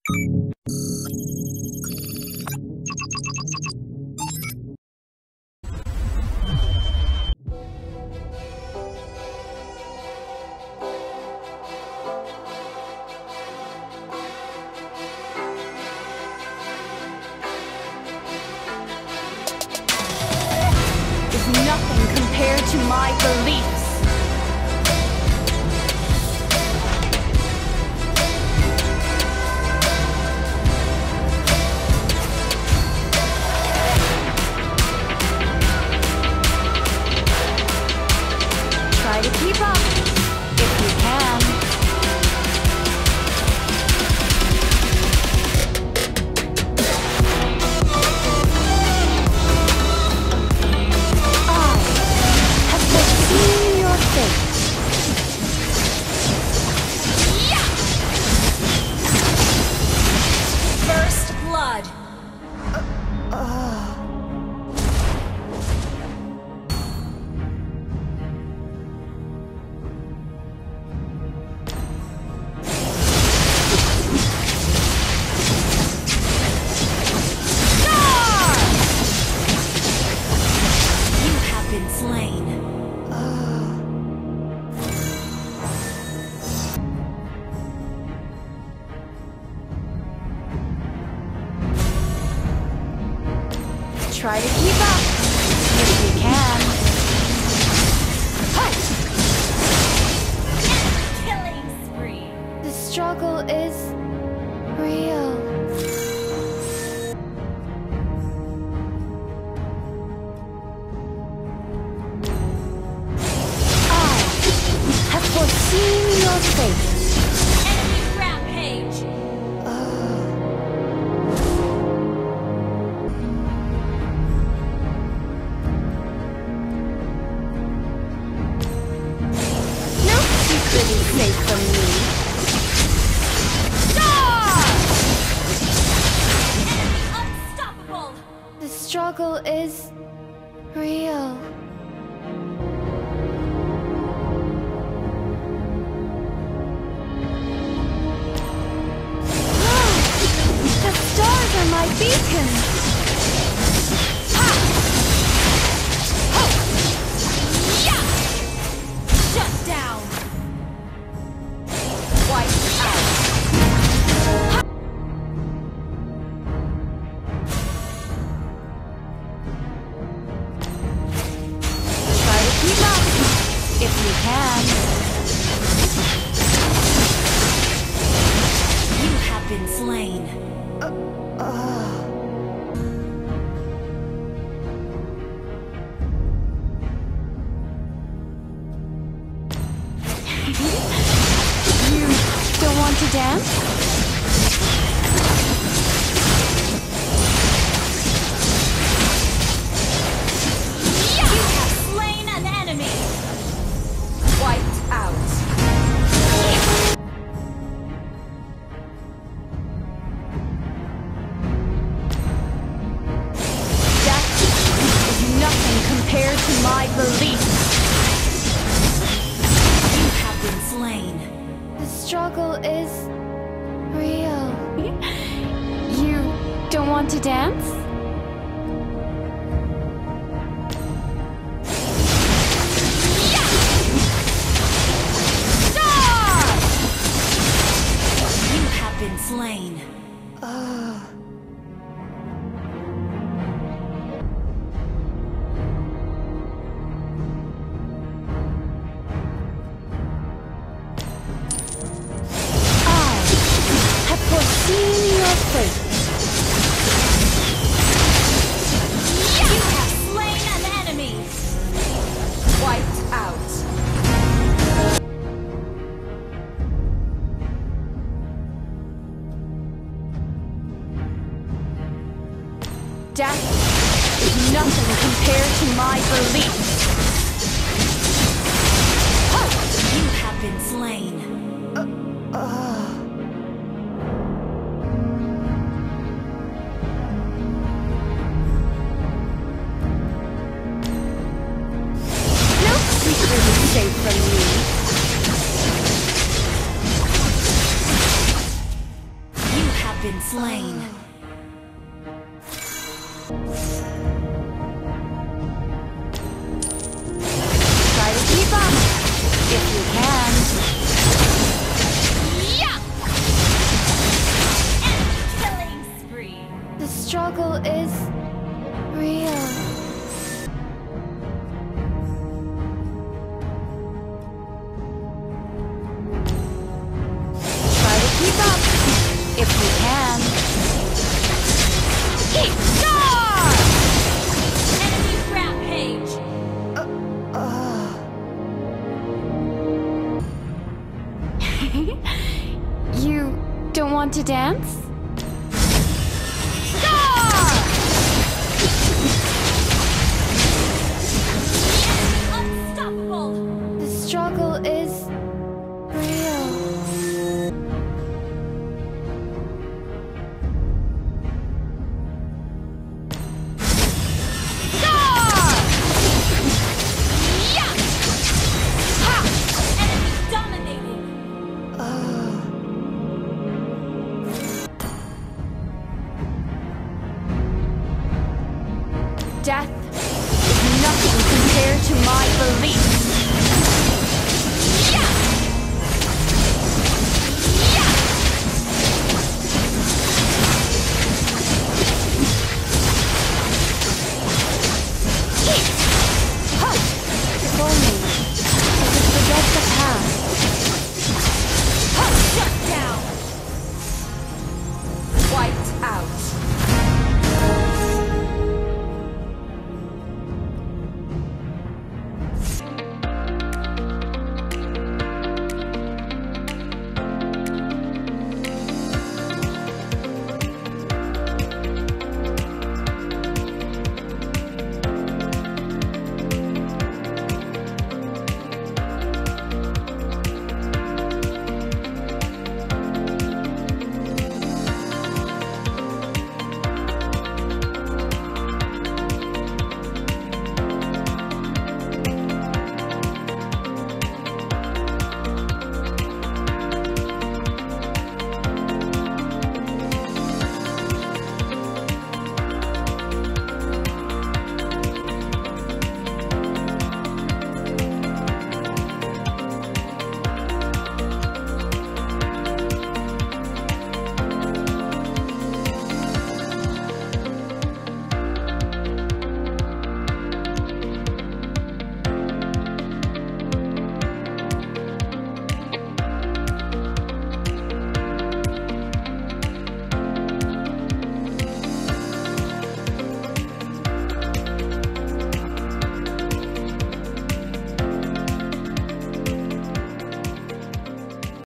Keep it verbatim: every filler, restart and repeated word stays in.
Nothing compared to my beliefs. Try to keep up, if you can. First blood. Uh, uh. You have been slain. Try to keep up, if you can. Killing spree. The struggle is real. I have foreseen your fate. Enemy rampage. Pretty safe from me. Enemy unstoppable. The struggle is real. The stars are my beacons. Shut down. If you can. You have been slain. Uh, uh. You don't want to dance? Compared to my beliefs. You have been slain. The struggle is real. You don't want to dance? You have been slain. Uh. Foreseen your fate. You have slain an enemy. Wiped out. Death is nothing compared to my beliefs. You have been slain. Uh, uh. Safe from me. You have been slain. Try to keep up, if you can. Yeah! Killing spree. The struggle is real. Try to keep up, if you can. Keep star! Enemy rampage. You don't want to dance?